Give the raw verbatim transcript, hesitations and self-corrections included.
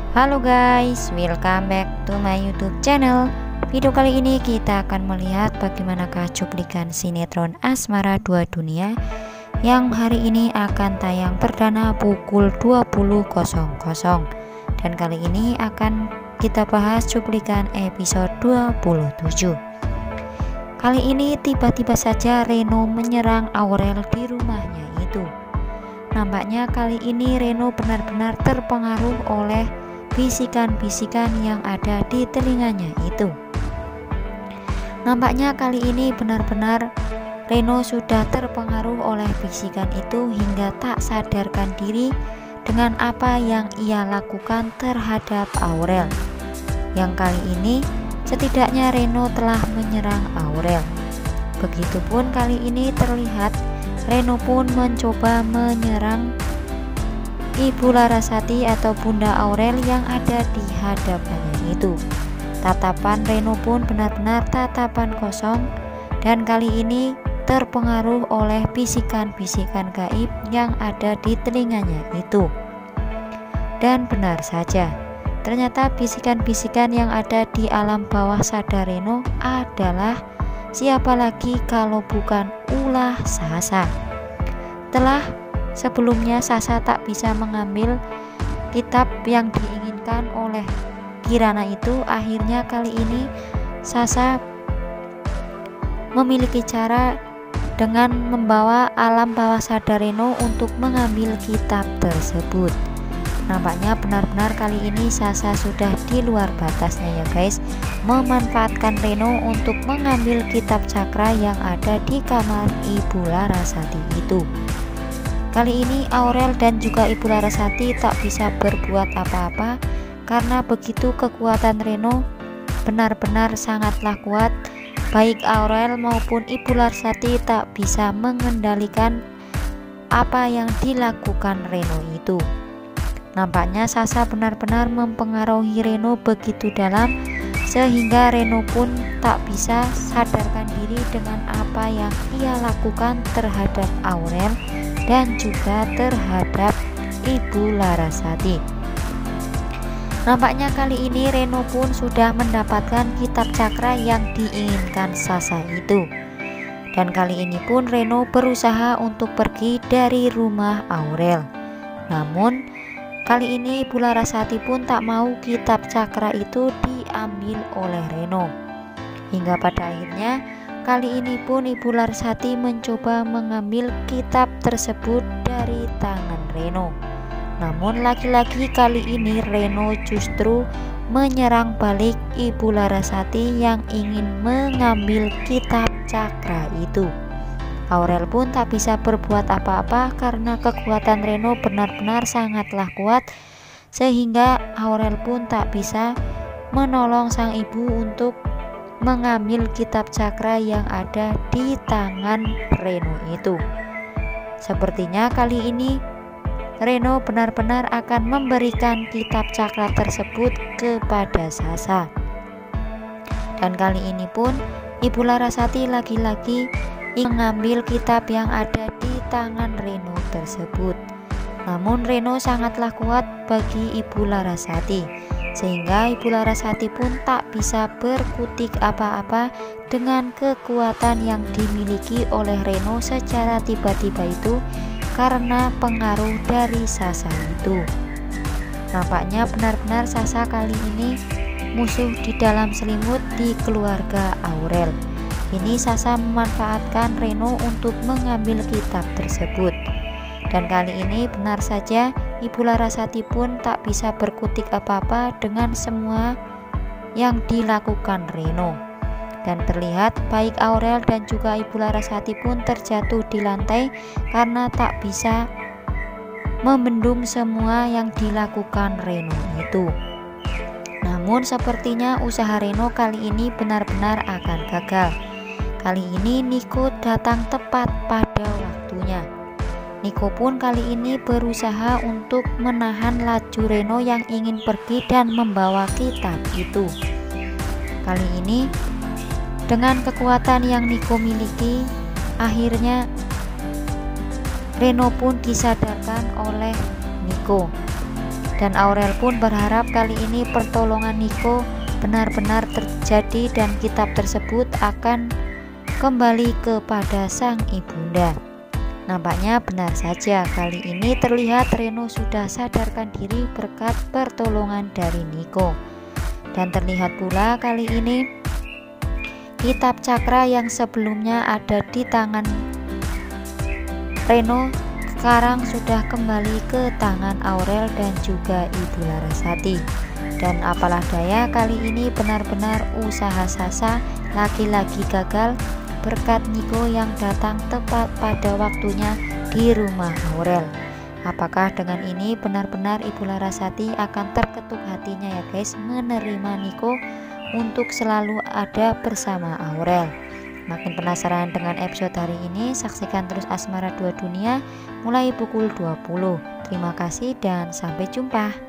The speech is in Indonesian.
Halo guys, welcome back to my YouTube channel. Video kali ini kita akan melihat bagaimanakah cuplikan sinetron Asmara Dua Dunia yang hari ini akan tayang perdana pukul dua puluh. Dan kali ini akan kita bahas cuplikan episode dua puluh tujuh. Kali ini tiba-tiba saja Reno menyerang Aurel di rumahnya itu. Nampaknya kali ini Reno benar-benar terpengaruh oleh bisikan-bisikan yang ada di telinganya itu. Nampaknya kali ini benar-benar Reno sudah terpengaruh oleh bisikan itu hingga tak sadarkan diri dengan apa yang ia lakukan terhadap Aurel. Yang kali ini setidaknya Reno telah menyerang Aurel. Begitupun kali ini terlihat Reno pun mencoba menyerang Ibu Larasati atau Bunda Aurel yang ada di hadapannya itu. Tatapan Reno pun benar-benar tatapan kosong dan kali ini terpengaruh oleh bisikan-bisikan gaib yang ada di telinganya itu. Dan benar saja, ternyata bisikan-bisikan yang ada di alam bawah sadar Reno adalah siapa lagi kalau bukan ulah Sasa. Setelah sebelumnya Sasa tak bisa mengambil kitab yang diinginkan oleh Kirana itu, akhirnya kali ini Sasa memiliki cara dengan membawa alam bawah sadar Reno untuk mengambil kitab tersebut. Nampaknya benar-benar kali ini Sasa sudah di luar batasnya ya guys, memanfaatkan Reno untuk mengambil kitab cakra yang ada di kamar Ibu Larasati itu. Kali ini Aurel dan juga Ibu Larasati tak bisa berbuat apa-apa karena begitu kekuatan Reno benar-benar sangatlah kuat. Baik Aurel maupun Ibu Larasati tak bisa mengendalikan apa yang dilakukan Reno itu. Nampaknya Sasa benar-benar mempengaruhi Reno begitu dalam sehingga Reno pun tak bisa sadarkan diri dengan apa yang ia lakukan terhadap Aurel dan juga terhadap Ibu Larasati. Nampaknya kali ini Reno pun sudah mendapatkan kitab cakra yang diinginkan Sasa itu. Dan kali ini pun Reno berusaha untuk pergi dari rumah Aurel. Namun kali ini Ibu Larasati pun tak mau kitab cakra itu diambil oleh Reno. Hingga pada akhirnya kali ini pun Ibu Larasati mencoba mengambil kitab tersebut dari tangan Reno. Namun lagi-lagi kali ini Reno justru menyerang balik Ibu Larasati yang ingin mengambil kitab cakra itu. Aurel pun tak bisa berbuat apa-apa karena kekuatan Reno benar-benar sangatlah kuat, sehingga Aurel pun tak bisa menolong sang ibu untuk mengambil kitab cakra yang ada di tangan Reno itu. Sepertinya kali ini Reno benar-benar akan memberikan kitab cakra tersebut kepada Sasa. Dan kali ini pun Ibu Larasati lagi-lagi mengambil kitab yang ada di tangan Reno tersebut. Namun Reno sangatlah kuat bagi Ibu Larasati, sehingga Ibu Larasati pun tak bisa berkutik apa-apa dengan kekuatan yang dimiliki oleh Reno secara tiba-tiba itu karena pengaruh dari Sasa itu. Nampaknya benar-benar Sasa kali ini musuh di dalam selimut di keluarga Aurel. Ini Sasa memanfaatkan Reno untuk mengambil kitab tersebut. Dan kali ini benar saja Ibu Larasati pun tak bisa berkutik apa-apa dengan semua yang dilakukan Reno. Dan terlihat baik Aurel dan juga Ibu Larasati pun terjatuh di lantai karena tak bisa membendung semua yang dilakukan Reno itu. Namun sepertinya usaha Reno kali ini benar-benar akan gagal. Kali ini Niko datang tepat pada waktunya. Niko pun kali ini berusaha untuk menahan laju Reno yang ingin pergi dan membawa kitab itu. Kali ini dengan kekuatan yang Niko miliki, akhirnya Reno pun disadarkan oleh Niko. Dan Aurel pun berharap kali ini pertolongan Niko benar-benar terjadi dan kitab tersebut akan kembali kepada sang ibunda. Nampaknya benar saja, kali ini terlihat Reno sudah sadarkan diri berkat pertolongan dari Niko. Dan terlihat pula kali ini kitab cakra yang sebelumnya ada di tangan Reno sekarang sudah kembali ke tangan Aurel dan juga Ibu Larasati. Dan apalah daya, kali ini benar-benar usaha Sasa lagi-lagi gagal berkat Niko yang datang tepat pada waktunya di rumah Aurel. Apakah dengan ini benar-benar Ibu Larasati akan terketuk hatinya ya guys, menerima Niko untuk selalu ada bersama Aurel? Makin penasaran dengan episode hari ini? Saksikan terus Asmara Dua Dunia mulai pukul dua puluh. Terima kasih dan sampai jumpa.